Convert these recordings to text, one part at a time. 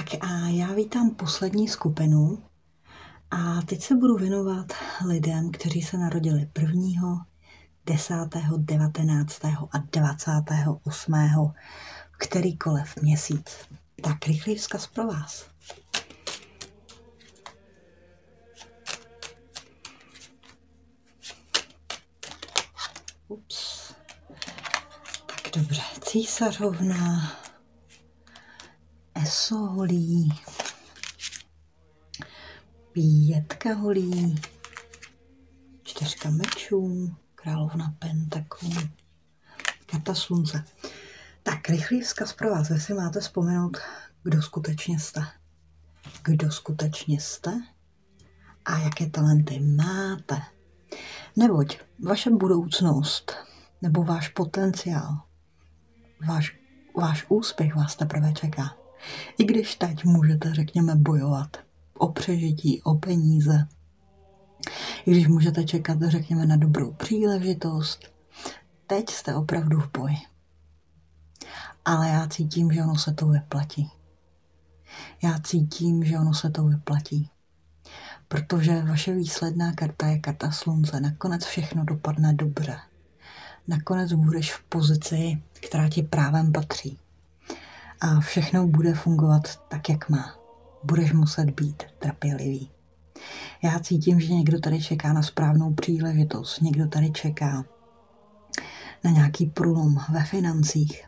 Tak a já vítám poslední skupinu a teď se budu věnovat lidem, kteří se narodili 1., 10., 19. a 28. kterýkoliv měsíc. Tak rychlý vzkaz pro vás. Ups. Tak dobře, císařovna, eso holí, 5 holí, 4 mečů, královna pentaklů, karta slunce. Tak, rychlý vzkaz pro vás, jestli máte vzpomenout, kdo skutečně jste. Kdo skutečně jste a jaké talenty máte. Neboť vaše budoucnost nebo váš potenciál, váš úspěch vás teprve čeká. I když teď můžete, řekněme, bojovat o přežití, o peníze, i když můžete čekat, řekněme, na dobrou příležitost, teď jste opravdu v boji. Ale já cítím, že ono se to vyplatí. Já cítím, že ono se to vyplatí. Protože vaše výsledná karta je karta slunce. Nakonec všechno dopadne dobře. Nakonec budeš v pozici, která ti právem patří. A všechno bude fungovat tak, jak má. Budeš muset být trpělivý. Já cítím, že někdo tady čeká na správnou příležitost. Někdo tady čeká na nějaký průlom ve financích.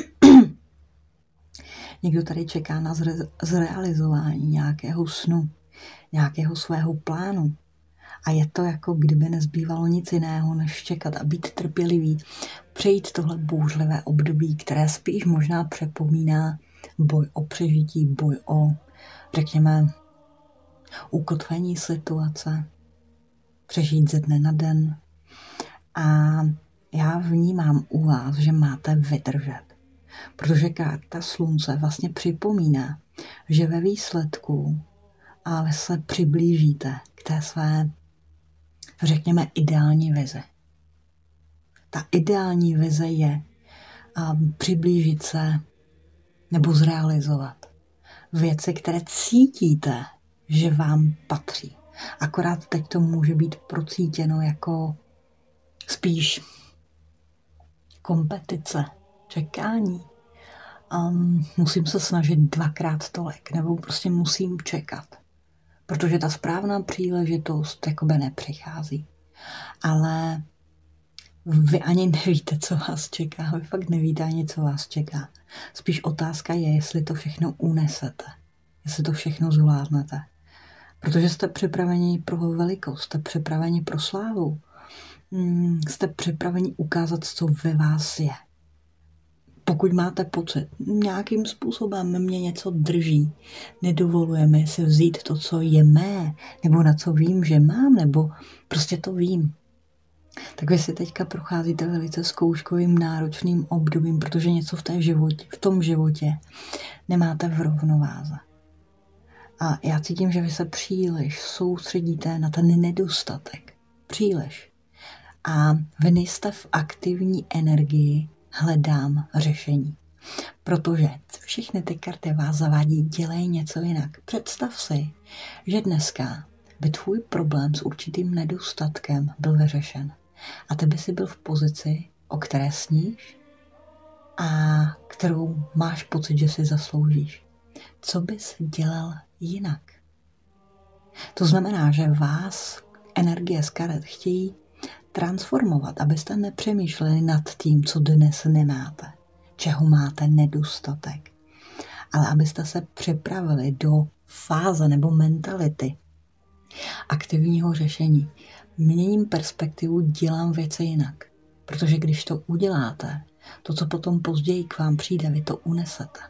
Někdo tady čeká na zrealizování nějakého snu, nějakého svého plánu. A je to, jako kdyby nezbývalo nic jiného, než čekat a být trpělivý, přejít tohle bouřlivé období, které spíš možná připomíná boj o přežití, boj o, řekněme, ukotvení situace, přežít ze dne na den. A já vnímám u vás, že máte vydržet. Protože karta slunce vlastně připomíná, že ve výsledku ale se přiblížíte k té své, řekněme, ideální vizi. Ta ideální vize je přiblížit se nebo zrealizovat věci, které cítíte, že vám patří. Akorát teď to může být procítěno jako spíš kompetice, čekání. Musím se snažit 2x tolik, nebo prostě musím čekat. Protože ta správná příležitost jakoby nepřichází. Ale vy ani nevíte, co vás čeká. Vy fakt nevíte ani, co vás čeká. Spíš otázka je, jestli to všechno unesete. Jestli to všechno zvládnete. Protože jste připraveni pro velikost, jste připraveni pro slávu. Jste připraveni ukázat, co ve vás je. Pokud máte pocit, nějakým způsobem mě něco drží, nedovoluje mi si vzít to, co je mé, nebo na co vím, že mám, nebo prostě to vím. Tak vy si teďka procházíte velice zkouškovým, náročným obdobím, protože něco v tom životě nemáte v rovnováze. A já cítím, že vy se příliš soustředíte na ten nedostatek. Příliš. A vy nejste v aktivní energii, hledám řešení. Protože všechny ty karty vás zavádí, dělej něco jinak. Představ si, že dneska by tvůj problém s určitým nedostatkem byl vyřešen. A ty by si byl v pozici, o které sníš a kterou máš pocit, že si zasloužíš. Co bys dělal jinak? To znamená, že vás energie z karet chtějí transformovat, abyste nepřemýšleli nad tím, co dnes nemáte, čeho máte nedostatek, ale abyste se připravili do fáze nebo mentality aktivního řešení. Měním perspektivu, dělám věci jinak, protože když to uděláte, to, co potom později k vám přijde, vy to unesete.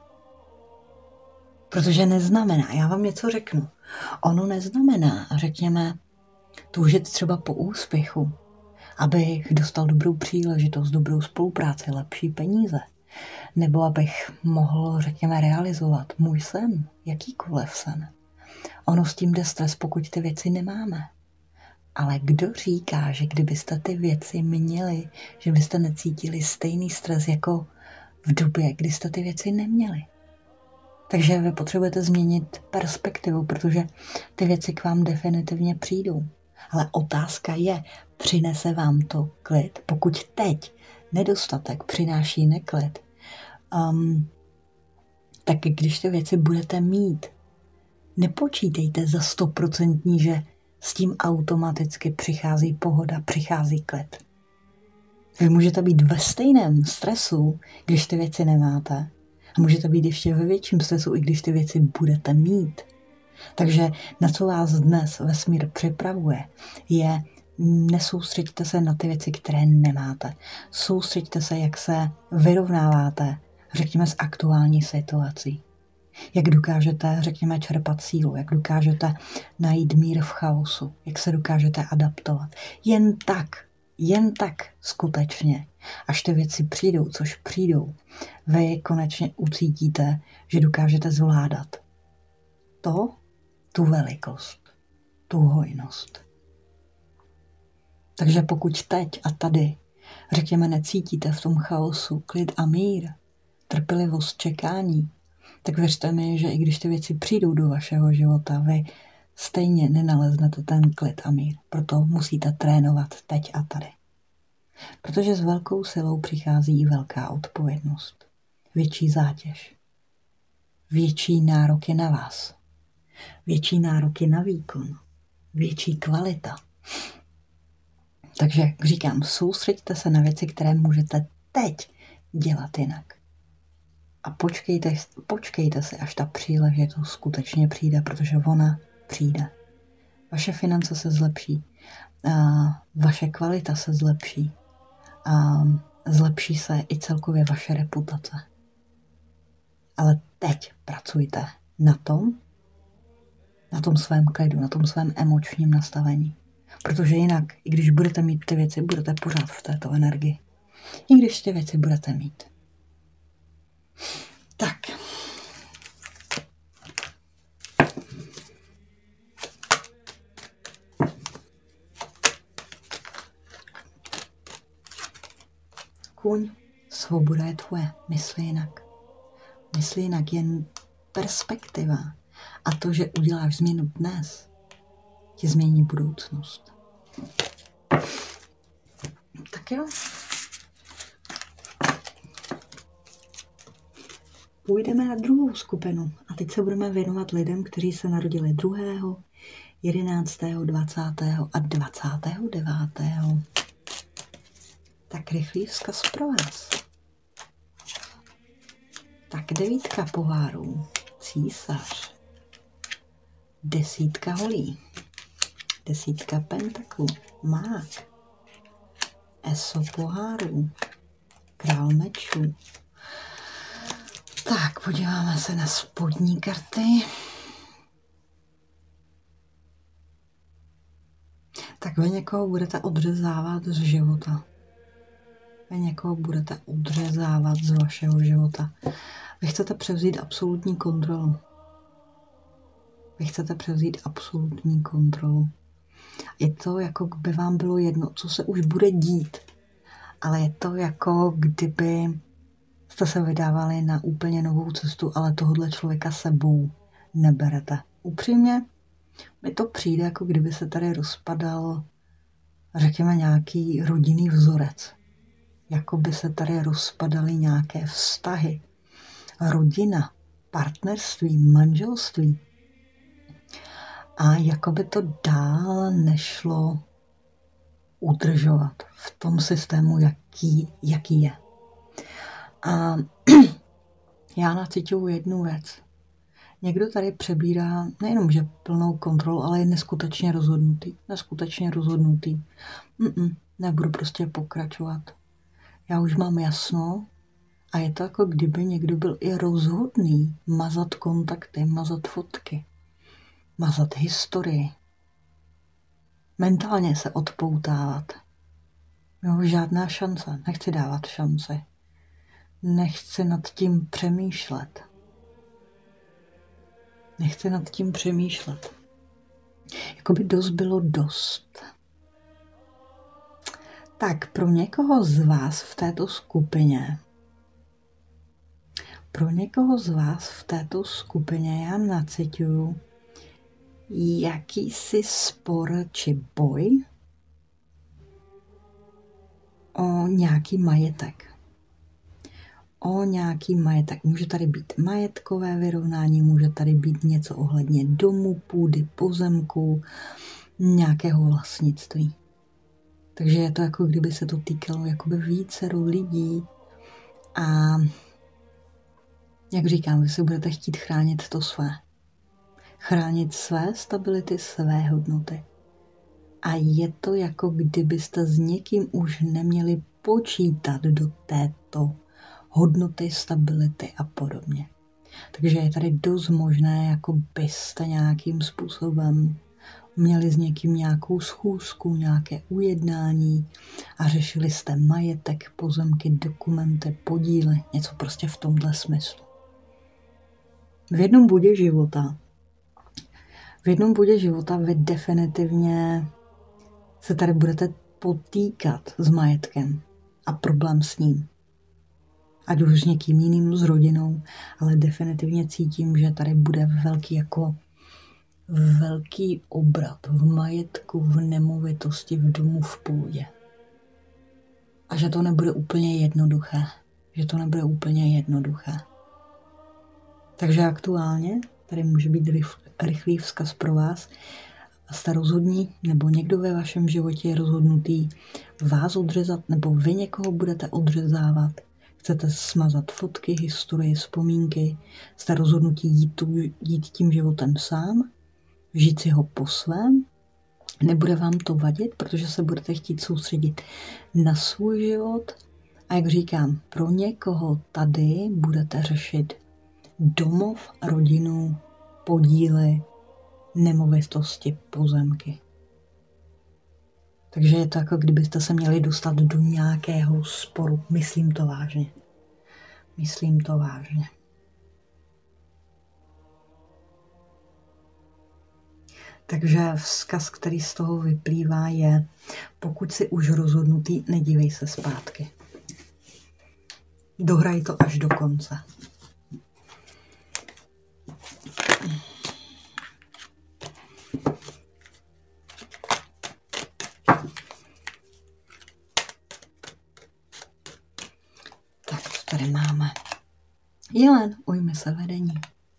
Protože neznamená, já vám něco řeknu, ono neznamená, řekněme, toužit třeba po úspěchu, abych dostal dobrou příležitost, dobrou spolupráci, lepší peníze. Nebo abych mohl, řekněme, realizovat můj sen, jakýkoliv sen. Ono s tím jde stres, pokud ty věci nemáme. Ale kdo říká, že kdybyste ty věci měli, že byste necítili stejný stres jako v době, kdy jste ty věci neměli? Takže vy potřebujete změnit perspektivu, protože ty věci k vám definitivně přijdou. Ale otázka je, přinese vám to klid? Pokud teď nedostatek přináší neklid, tak když ty věci budete mít, nepočítejte za 100%, že s tím automaticky přichází pohoda, přichází klid. Vy můžete být ve stejném stresu, když ty věci nemáte. A můžete být ještě ve větším stresu, i když ty věci budete mít. Takže na co vás dnes vesmír připravuje, je nesoustřeďte se na ty věci, které nemáte. Soustřeďte se, jak se vyrovnáváte, řekněme, s aktuální situací. Jak dokážete, řekněme, čerpat sílu, jak dokážete najít mír v chaosu, jak se dokážete adaptovat. Jen tak skutečně, až ty věci přijdou, což přijdou, vy konečně ucítíte, že dokážete zvládat tu velikost, tu hojnost. Takže pokud teď a tady, řekněme, necítíte v tom chaosu klid a mír, trpělivost, čekání, tak věřte mi, že i když ty věci přijdou do vašeho života, vy stejně nenaleznete ten klid a mír. Proto musíte trénovat teď a tady. Protože s velkou silou přichází i velká odpovědnost. Větší zátěž. Větší nároky na vás. Větší nároky na výkon. Větší kvalita. Takže říkám, soustřeďte se na věci, které můžete teď dělat jinak. A počkejte si, až ta příležitost skutečně přijde, protože ona přijde. Vaše finance se zlepší, vaše kvalita se zlepší a zlepší se i celkově vaše reputace. Ale teď pracujte na tom svém klidu, na tom svém emočním nastavení. Protože jinak, i když budete mít ty věci, budete pořád v této energii. I když ty věci budete mít. Tak. Kůň, svoboda je tvoje, mysli jinak. Mysli jinak, jen perspektiva a to, že uděláš změnu dnes, ti změní budoucnost. Tak jo. Půjdeme na druhou skupinu a teď se budeme věnovat lidem, kteří se narodili 2., 11., 20. a 29. Tak rychlý vzkaz pro vás. Tak 9 pohárů, císař, 10 holí, 10 pentaklů, mák, eso pohárů, král mečů. Tak, podíváme se na spodní karty. Tak vy někoho budete odřezávat z života. Vy někoho budete odřezávat z vašeho života. Vy chcete převzít absolutní kontrolu. Vy chcete převzít absolutní kontrolu. Je to, jako by vám bylo jedno, co se už bude dít. Ale je to, jako kdyby jste se vydávali na úplně novou cestu, ale tohohle člověka sebou neberete. Upřímně, mi to přijde, jako kdyby se tady rozpadal, řekněme, nějaký rodinný vzorec. Jako by se tady rozpadaly nějaké vztahy. Rodina, partnerství, manželství. A jako by to dál nešlo udržovat v tom systému, jaký je. A já nacítuju jednu věc. Někdo tady přebírá nejenom, že plnou kontrolu, ale je neskutečně rozhodnutý. Nebudu prostě pokračovat. Já už mám jasno a je to, jako kdyby někdo byl i rozhodný mazat kontakty, mazat fotky, mazat historii, mentálně se odpoutávat. Jo, žádná šance, nechci dávat šanci. Nechci nad tím přemýšlet. Jakoby dost bylo dost. Tak pro někoho z vás v této skupině pro někoho z vás v této skupině já nacituju jakýsi spor či boj o nějaký majetek. O nějaký majetek. Může tady být majetkové vyrovnání, může tady být něco ohledně domu, půdy, pozemku, nějakého vlastnictví. Takže je to jako kdyby se to týkalo jakoby vícero lidí a jak říkám, vy si budete chtít chránit to své. Chránit své stability, své hodnoty. A je to jako kdybyste s někým už neměli počítat do této hodnoty, stability a podobně. Takže je tady dost možné, jako byste nějakým způsobem měli s někým nějakou schůzku, nějaké ujednání a řešili jste majetek, pozemky, dokumenty, podíly, něco prostě v tomhle smyslu. V jednom bodě života vy definitivně se tady budete potýkat s majetkem a problém s ním. Ať už s někým jiným, s rodinou, ale definitivně cítím, že tady bude velký obrat v majetku, v nemovitosti, v domu, v půdě. A že to nebude úplně jednoduché. Takže aktuálně tady může být rychlý vzkaz pro vás. Jste rozhodní, nebo někdo ve vašem životě je rozhodnutý vás odřezat, nebo vy někoho budete odřezávat. Chcete smazat fotky, historie, vzpomínky. Jste rozhodnutí jít tím životem sám, žít si ho po svém. Nebude vám to vadit, protože se budete chtít soustředit na svůj život. A jak říkám, pro někoho tady budete řešit domov, rodinu, podíly, nemovitosti, pozemky. Takže je to jako kdybyste se měli dostat do nějakého sporu. Myslím to vážně. Takže vzkaz, který z toho vyplývá, je, pokud jsi už rozhodnutý, nedívej se zpátky. Dohraj to až do konce. Tak, co tady máme? Jelen, ujmi se vedení.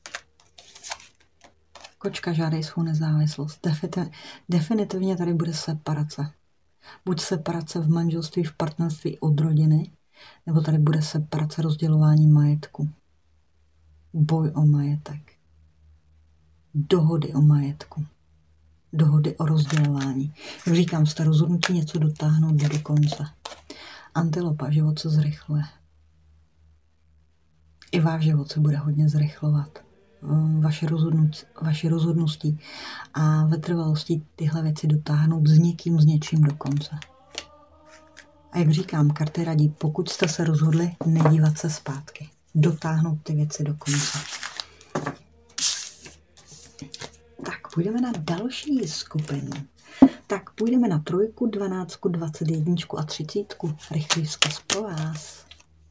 Kočka, žádej svou nezávislost. Definitivně tady bude separace. Buď separace v manželství, v partnerství od rodiny, nebo tady bude separace, rozdělování majetku. Boj o majetek. Dohody o majetku. Dohody o rozdělování. Jak říkám, jste rozhodnutí něco dotáhnout do konce. Antilopa, život se zrychluje. I váš život se bude hodně zrychlovat. Vaše rozhodnutí a vytrvalosti tyhle věci dotáhnout s někým, s něčím do konce. A jak říkám, karty radí, pokud jste se rozhodli, nedívat se zpátky. Dotáhnout ty věci do konce. Tak, půjdeme na další skupinu. Tak, půjdeme na 3, 12, 21 a 30. Rychlý vzkaz pro vás.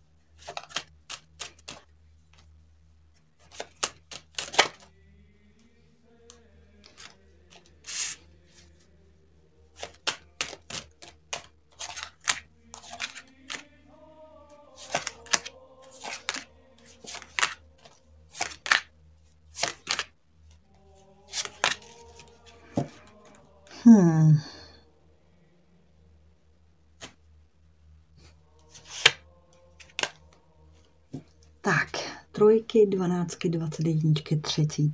Tak, 3, 12, 21, 30.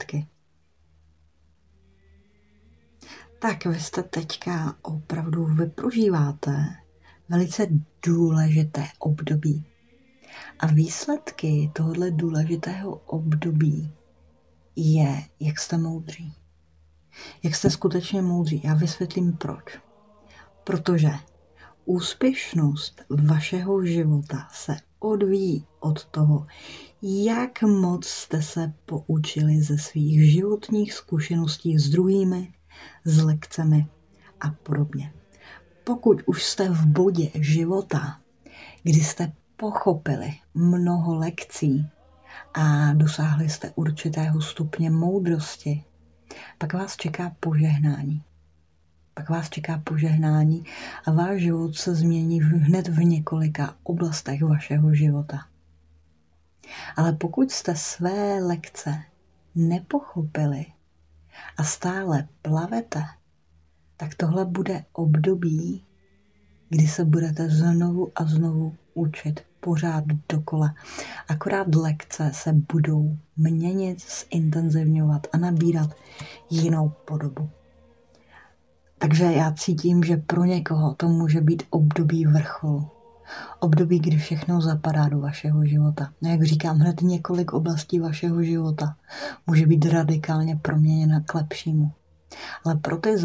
Tak, vy jste teďka opravdu vyprožíváte velice důležité období. A výsledky tohoto důležitého období je, jak jste moudří. Jak jste skutečně moudří. Já vysvětlím proč. Protože úspěšnost vašeho života se odvíjí od toho, jak moc jste se poučili ze svých životních zkušeností s druhými, s lekcemi a podobně. Pokud už jste v bodě života, kdy jste pochopili mnoho lekcí a dosáhli jste určitého stupně moudrosti, pak vás čeká požehnání. Pak vás čeká požehnání a váš život se změní hned v několika oblastech vašeho života. Ale pokud jste své lekce nepochopili a stále plavete, tak tohle bude období, kdy se budete znovu a znovu učit pořád dokola. Akorát lekce se budou měnit, zintenzivňovat a nabírat jinou podobu. Takže já cítím, že pro někoho to může být období vrcholu. Období, kdy všechno zapadá do vašeho života. Jak říkám, hned několik oblastí vašeho života může být radikálně proměněna k lepšímu. Ale pro ty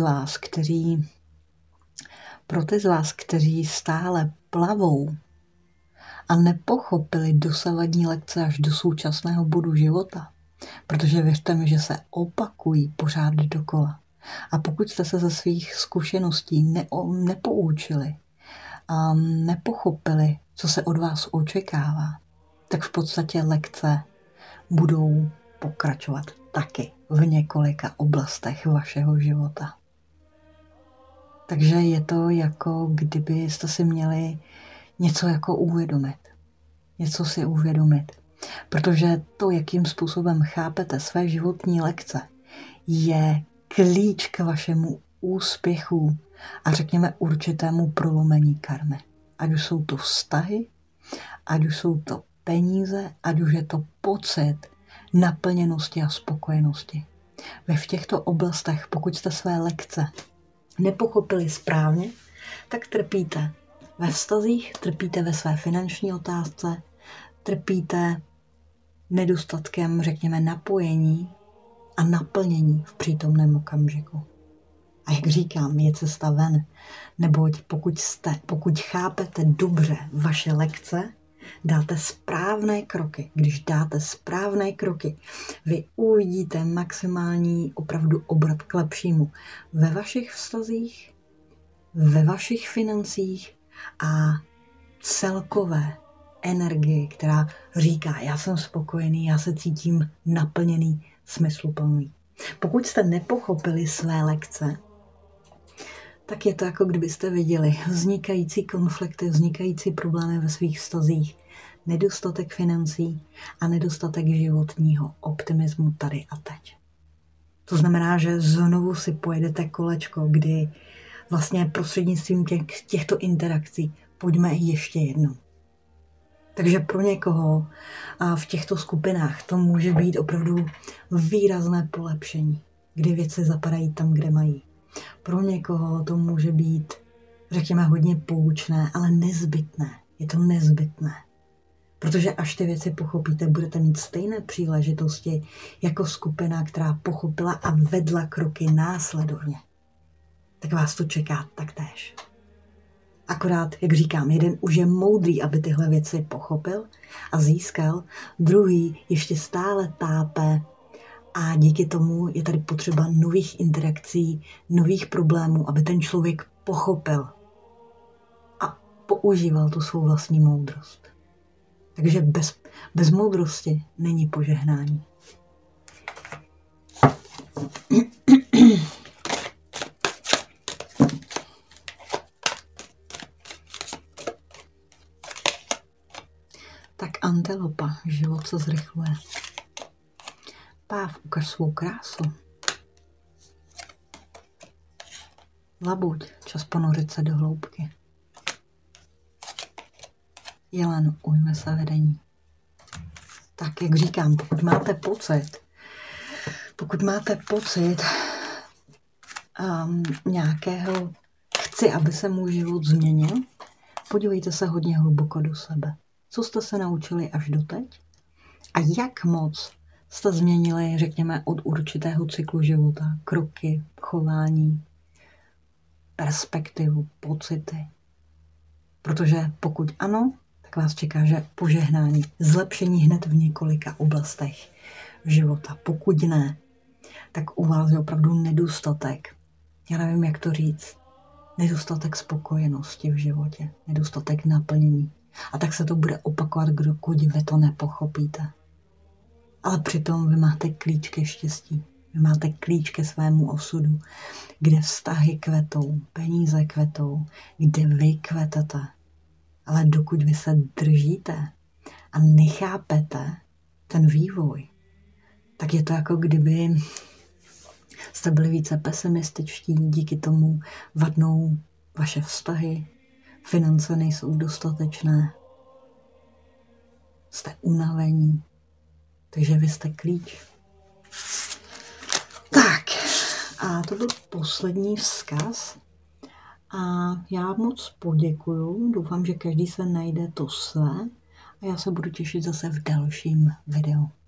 z vás, kteří stále plavou a nepochopili dosavadní lekce až do současného bodu života, protože věřte mi, že se opakují pořád dokola. A pokud jste se ze svých zkušeností nepoučili a nepochopili, co se od vás očekává, tak v podstatě lekce budou pokračovat taky v několika oblastech vašeho života. Takže je to jako kdybyste si měli něco jako uvědomit. Něco si uvědomit. Protože to, jakým způsobem chápete své životní lekce, je klíč k vašemu úspěchu a řekněme určitému prolomení karmy. Ať už jsou to vztahy, ať už jsou to peníze, ať už je to pocit naplněnosti a spokojenosti. V těchto oblastech, pokud jste své lekce nepochopili správně, tak trpíte ve vztazích, trpíte ve své finanční otázce, trpíte nedostatkem, řekněme, napojení a naplnění v přítomném okamžiku. A jak říkám, je cesta ven, neboť pokud chápete dobře vaše lekce, dáte správné kroky. Když dáte správné kroky, vy uvidíte maximální opravdu obrat k lepšímu ve vašich vztazích, ve vašich financích a celkové energii, která říká, já jsem spokojený, já se cítím naplněný, smysluplný. Pokud jste nepochopili své lekce, tak je to jako kdybyste viděli vznikající konflikty, vznikající problémy ve svých vztazích, nedostatek financí a nedostatek životního optimismu tady a teď. To znamená, že znovu si pojedete kolečko, kdy vlastně prostřednictvím těchto interakcí pojďme ještě jednou. Takže pro někoho v těchto skupinách to může být opravdu výrazné polepšení, kdy věci zapadají tam, kde mají. Pro někoho to může být, řekněme, hodně poučné, ale nezbytné. Je to nezbytné. Protože až ty věci pochopíte, budete mít stejné příležitosti jako skupina, která pochopila a vedla kroky následovně. Tak vás to čeká taktéž. Akorát, jak říkám, jeden už je moudrý, aby tyhle věci pochopil a získal, druhý ještě stále tápe a díky tomu je tady potřeba nových interakcí, nových problémů, aby ten člověk pochopil a používal tu svou vlastní moudrost. Takže bez moudrosti není požehnání. Tak antilopa, život se zrychluje. Páv, ukaž svou krásu. Labuť, čas ponořit se do hloubky. Jelen, ujme se vedení. Tak, jak říkám, pokud máte pocit nějakého, chci, aby se můj život změnil, podívejte se hodně hluboko do sebe. Co jste se naučili až doteď? A jak moc jste změnili, řekněme, od určitého cyklu života, kroky, chování, perspektivu, pocity? Protože pokud ano, tak vás čeká, že požehnání, zlepšení hned v několika oblastech života. Pokud ne, tak u vás je opravdu nedostatek. Já nevím, jak to říct. Nedostatek spokojenosti v životě, nedostatek naplnění. A tak se to bude opakovat, dokud vy to nepochopíte. Ale přitom vy máte klíč ke štěstí. Vy máte klíč ke svému osudu, kde vztahy kvetou, peníze kvetou, kde vy kvetete. Ale dokud vy se držíte a nechápete ten vývoj, tak je to jako kdyby jste byli více pesimističtí, díky tomu vadnou vaše vztahy, finance nejsou dostatečné, jste unavení, takže vy jste klíč. Tak, a to byl poslední vzkaz. A já moc poděkuju, doufám, že každý se najde to své a já se budu těšit zase v dalším videu.